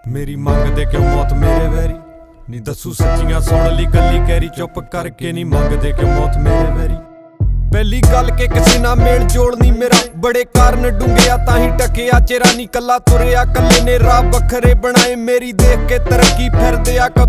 मेरी मंगदे क्यों मौत मेरे वैरी नी दसू सच्चियां सुन ली गल्ली कैरी चुप करके नी मंगदे क्यों मौत मेरे वैरी। पहली गल के किसी ना मेल जोड़ नी मेरा बड़े कारण डूंघिया ताही टकिया चेरा नी कला तुरिया कल्ले ने राह बखरे बनाए मेरी देख के तरक्की फिर दिया।